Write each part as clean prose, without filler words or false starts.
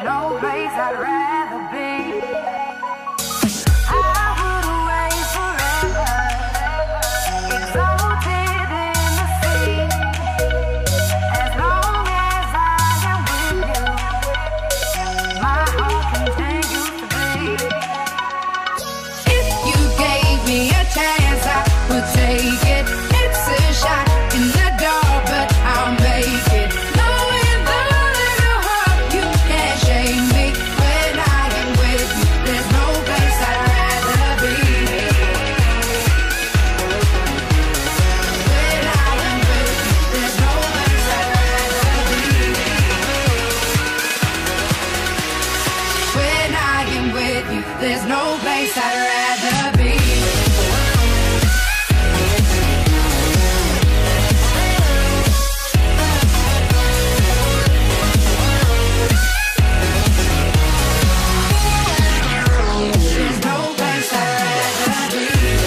no place I'd rather be. I would away forever, exalted in the sea. As long as I am with you, my heart continues to beat. If you gave me a chance, I would take it. It's a shot in the dark, but I'll make it. Knowing the little heart, you can't shame me. When I am with you, there's no place I'd rather be. When I am with you, there's no place I'd rather be. When I am with you, there's no place I'd rather be. There's no place I'd rather be.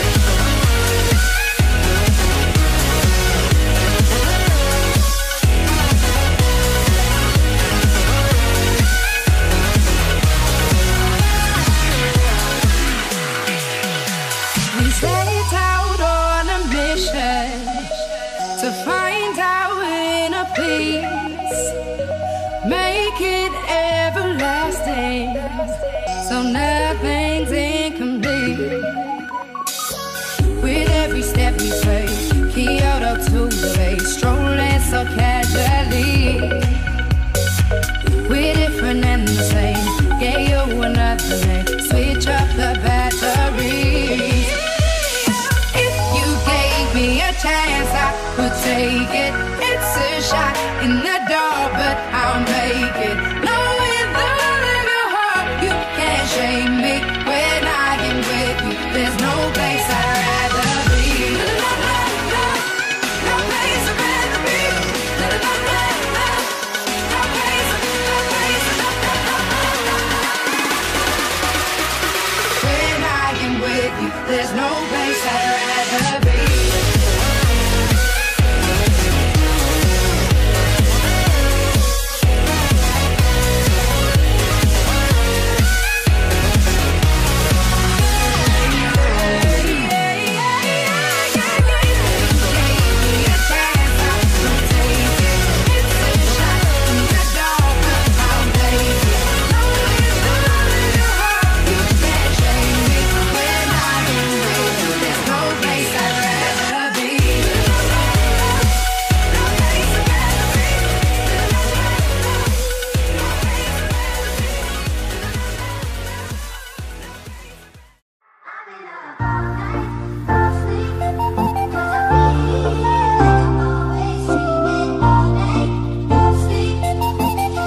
We set out on a mission to find our inner peace, make it everlasting, so nothing's incomplete. With every step we take, Kyoto to the bay, strolling so casually. We're different and the same, gave you another name, switch up the batteries. If you gave me a chance, I would take it. It's a shot in the dark, but I'll make it. Knowing the little heart, you can't shame me. When I am with you, there's no place I'd rather be. No place I'd rather be. No place. When I am with you, there's no place I'd rather be.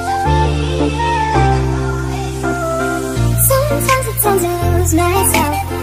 Sometimes I tend to lose myself.